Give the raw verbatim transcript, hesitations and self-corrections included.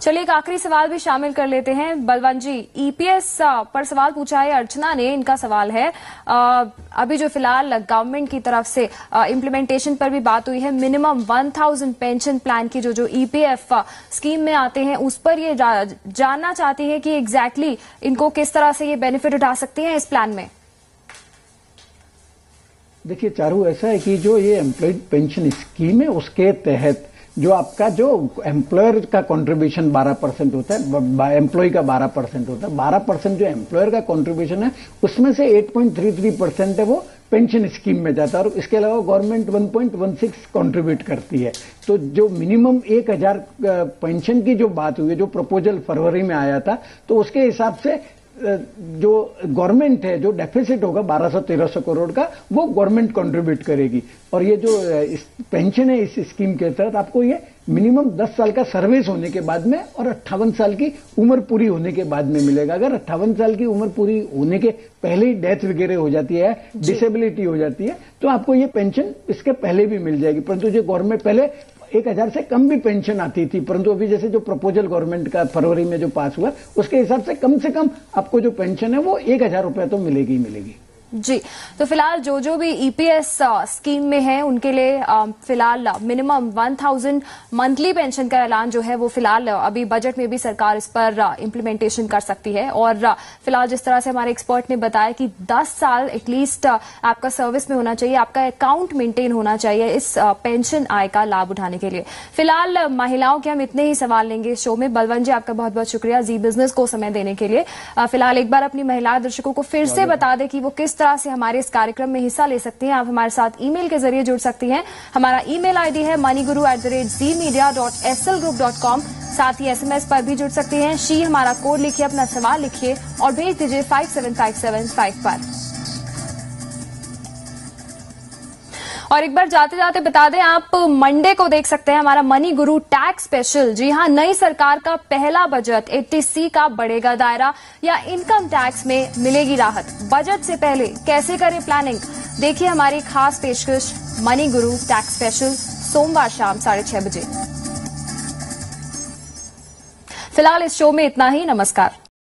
चलिए एक आखिरी सवाल भी शामिल कर लेते हैं। बलवंत जी, ईपीएस पर सवाल पूछा है अर्चना ने। इनका सवाल है, अभी जो फिलहाल गवर्नमेंट की तरफ से इम्प्लीमेंटेशन पर भी बात हुई है, minimum one thousand pension plan की जो जो ईपीएफ स्कीम में आते हैं, उस पर ये जा, जानना चाहती है कि एग्जैक्टली इनको किस तरह से ये बेनिफिट उठा सकती हैं इस प्लान में। देखिए चारू, ऐसा है कि जो ये एम्प्लॉयड पेंशन स्कीम है उसके तहत जो आपका जो एम्प्लॉयर का कंट्रीब्यूशन बारह परसेंट होता है, एम्प्लॉय का बारह परसेंट होता है, बारह परसेंट जो एम्प्लॉयर का कंट्रीब्यूशन है उसमें से आठ पॉइंट तीन तीन परसेंट है वो पेंशन स्कीम में जाता है और इसके अलावा government one point one six contribute करती है। तो जो मिनिमम एक हजार पेंशन की जो बात हुई है, जो प्रपोजल फरवरी में आया था, तो उसके हिसाब से जो गवर्नमेंट है, जो डेफिसिट होगा बारह सौ तेरह सौ करोड़ का, वो गवर्नमेंट कंट्रीब्यूट करेगी। और ये जो इस पेंशन है इस स्कीम के तहत आपको ये मिनिमम दस साल का सर्विस होने के बाद में और अट्ठावन साल की उम्र पूरी होने के बाद में मिलेगा। अगर अट्ठावन साल की उम्र पूरी होने के पहले ही डेथ वगैरह हो जाती है, डिसेबिलिटी हो जाती है, तो आपको ये पेंशन इसके पहले भी मिल जाएगी। परंतु जो गवर्नमेंट पहले एक हजार से कम भी पेंशन आती थी, परंतु अभी जैसे जो प्रपोजल गवर्नमेंट का फरवरी में जो पास हुआ उसके हिसाब से कम से कम आपको जो पेंशन है वो एक हजार रुपए तो मिलेगी ही मिलेगी। जी, तो फिलहाल जो जो भी ईपीएस स्कीम में है उनके लिए फिलहाल minimum one thousand monthly pension का ऐलान जो है वो फिलहाल अभी बजट में भी सरकार इस पर इम्प्लीमेंटेशन कर सकती है। और फिलहाल जिस तरह से हमारे एक्सपर्ट ने बताया कि दस साल एटलीस्ट आपका सर्विस में होना चाहिए, आपका अकाउंट मेंटेन होना चाहिए इस पेंशन आय का लाभ उठाने के लिए। फिलहाल महिलाओं के हम इतने ही सवाल लेंगे इस शो में। बलवंत जी, आपका बहुत बहुत शुक्रिया जी बिजनेस को समय देने के लिए। फिलहाल एक बार अपनी महिला दर्शकों को फिर से बता दें कि वो किस तरह से हमारे इस कार्यक्रम में हिस्सा ले सकती हैं। आप हमारे साथ ईमेल के जरिए जुड़ सकती हैं। हमारा ईमेल आईडी है money guru at the rate Zee media dot Essel group dot com. साथ ही एसएमएस पर भी जुड़ सकती हैं। शी हमारा कोड लिखिए, अपना सवाल लिखिए और भेज दीजिए five seven five seven five पर। और एक बार जाते जाते बता दें, आप मंडे को देख सकते हैं हमारा मनी गुरु टैक्स स्पेशल। जी हां, नई सरकार का पहला बजट, एटी सी का बढ़ेगा दायरा या इनकम टैक्स में मिलेगी राहत। बजट से पहले कैसे करें प्लानिंग, देखिए हमारी खास पेशकश मनी गुरु टैक्स स्पेशल सोमवार शाम साढ़े छह बजे। फिलहाल इस शो में इतना ही। नमस्कार।